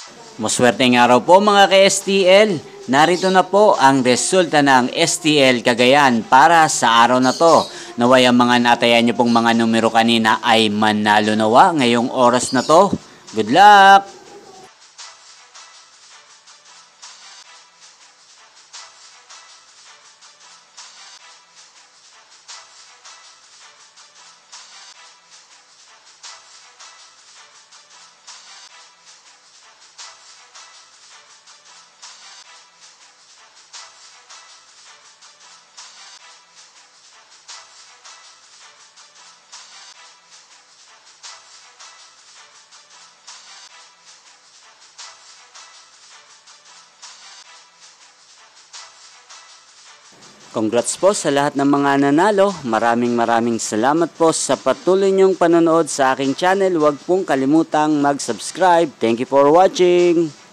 Maswerteng araw po mga ka-STL. Narito na po ang resulta ng STL Cagayan para sa araw na to. Naway ang mga natayan nyo pong mga numero kanina ay manalo nawa ngayong oras na to. Good luck! Congrats po sa lahat ng mga nanalo. Maraming salamat po sa patuloy niyong panonood sa aking channel. Huwag pong kalimutang mag-subscribe. Thank you for watching.